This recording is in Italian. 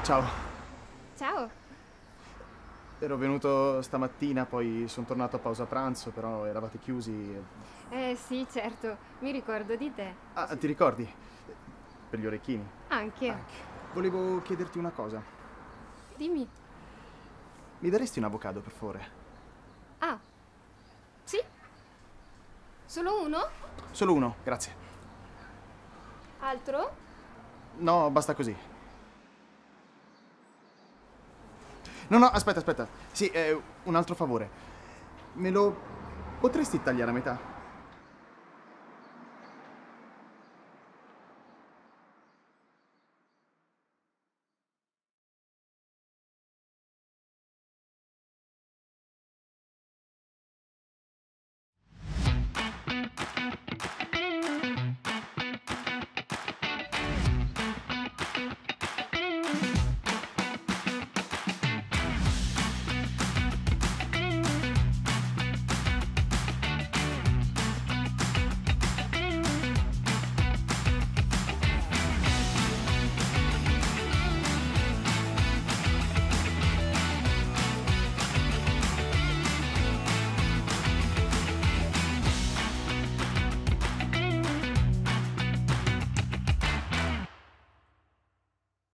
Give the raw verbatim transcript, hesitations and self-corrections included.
Ciao. Ciao. Ero venuto stamattina, poi sono tornato a pausa pranzo, però eravate chiusi. Eh sì, certo, mi ricordo di te. Ah, ti ricordi? Per gli orecchini. Anche. Anche. Volevo chiederti una cosa. Dimmi. Mi daresti un avocado, per favore? Ah, sì? Solo uno? Solo uno, grazie. Altro? No, basta così. No, no, aspetta, aspetta. Sì, eh, un altro favore. Me lo potresti tagliare a metà?